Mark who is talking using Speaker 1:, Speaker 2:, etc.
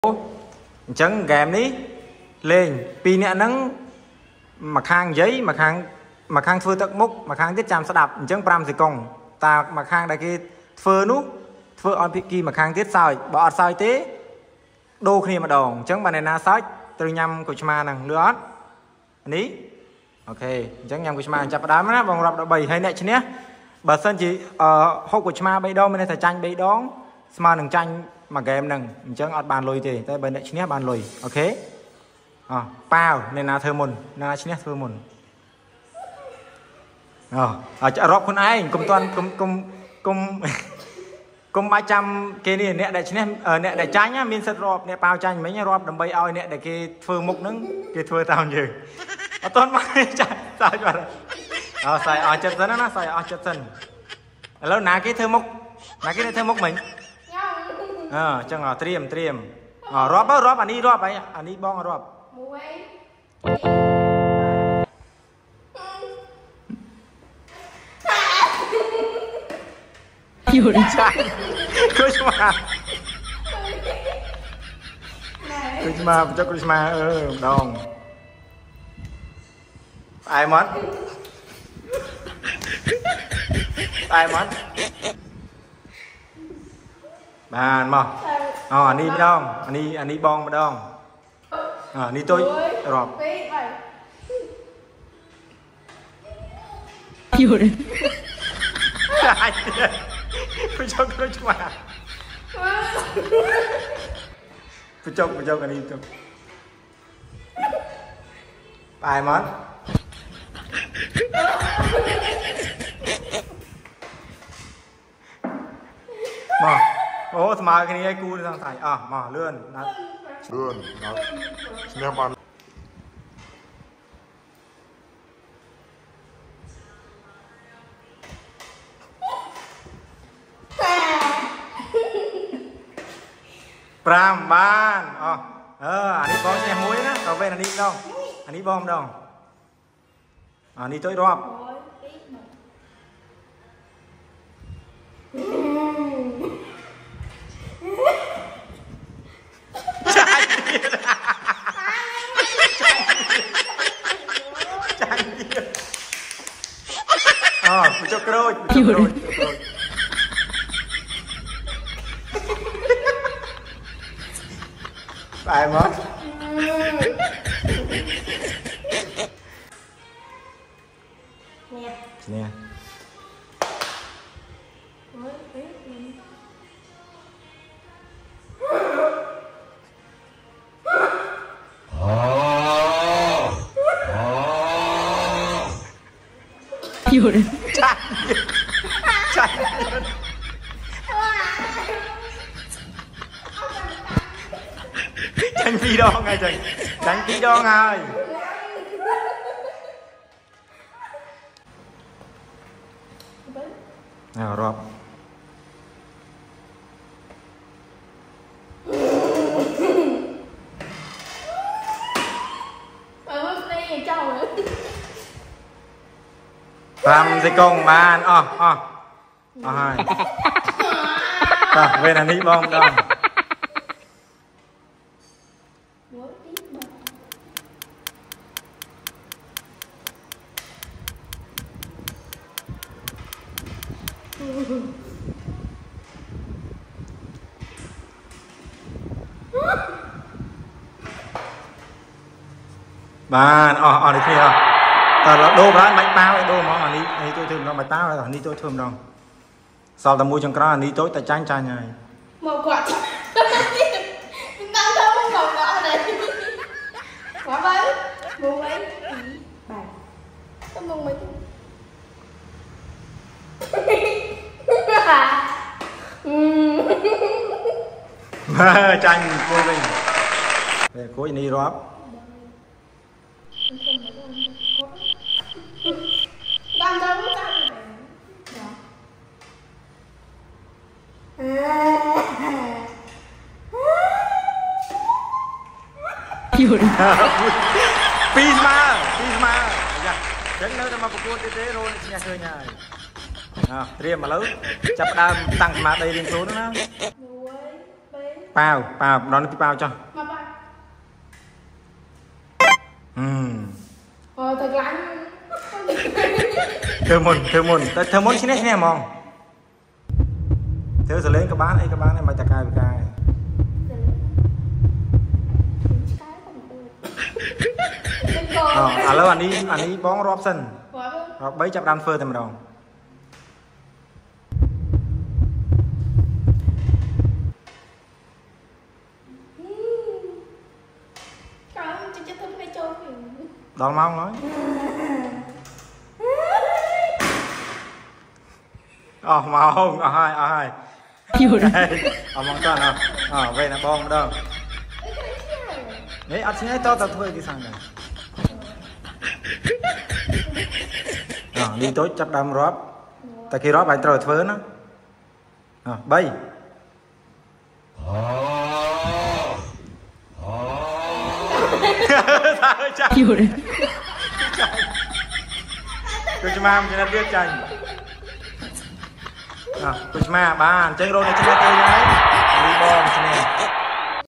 Speaker 1: chẳng game ní lên pi nè nắng mà khang giấy mà khang phơi tắc mốc mà khang tiết chạm sẽ đạp chẳng pram thì còng ta mà khang đại kia phơi nút phơi on piki mà khang tiết sao bỏ sao thế đô khi mà đòn chẳng bàn này na sách từ nhâm của chma năng lứa ní ok chẳng nhâm của chma chặt đá mà vòng rập đã bày hay nè chứ nhé bà sân chỉ hộp của chma bay đâu mới phải tranh bay đón mà đừng tranh mà game nằng chẳng ọt bàn lùi thì tay bên này chứ nhé bàn lùi ok bao nên là thơ mồn nên là chứ nhé thơ mồn rộp con ai cùng toàn cùng 300 cái này nè để chứ nhé nè để trái nhá mình sẽ rộp nè bao tranh mấy nhá rộp đầm bay oi nè để cái phơ mục nứng cái phơ tao như toàn mai chạy sao cho xài chất dân nó xài chất dân lâu ná cái thơ mục ná cái thơ mục mình chẳng là triềm rộp anh đi rộp ấy anh đi bong rộp
Speaker 2: Yun.
Speaker 1: Kushma. Cho Kushma đồng. Ai mất? Bàn mà. Anh đi đông, anh đi bong mà đông. Anh đi tôi rộp.
Speaker 2: Yun.
Speaker 1: Pucuk cuma. Pucuk kan itu. Ai mất. Mà. Mà cái này cu sang thải. Mà lươn.
Speaker 3: Lươn. Nè bạn.
Speaker 1: Pram ban anh đi bom xe muối đó tàu về anh đi đâu anh đi bom đâu anh đi tới rộp cho rồi ai mất nè
Speaker 2: Yun.
Speaker 1: Tránh phi đo ngay trời tránh phi đo ngay nào rộp làm gì công bàn hai về là đi bom đâu bàn được chưa ta là đô đó bánh bao đô mà anh tôi thường nó bánh bao rồi anh tôi thường đâu sau ta mua trong cái anh tối ta tránh trai này
Speaker 4: một quả đang không ngọc ngọ này quả mấy mua mấy bàn tôi mua mấy
Speaker 1: tranh cô mình về cố đi rót
Speaker 4: đang đâu
Speaker 2: Yun.
Speaker 1: Pisma dạ đến nơi mà phục vụ thế rồi nhà chơi nhà riêng mà lớn chập đam tăng mà đây liên số nữa bao nó đi bao cho
Speaker 4: mà ba
Speaker 1: ừ
Speaker 4: thật lạnh
Speaker 1: thơ môn xin nè mong thơ giờ lên các bạn này mà chả cài bị cài lâu anh đi bóng Robson rồi bấy chập đan phơ thì mà đâu đó mau nói mà không hai mong cho nào về là bom đâu đấy anh xin cho tao thuê cái sang này đi tối chấp đam rót tại khi rót bạn trời phớ nó bay
Speaker 2: Fiore.
Speaker 1: Tôi cho mam cho nó biết chanh tôi cho ma ba chơi rồi này cho nó chơi đấy đi bom cho nên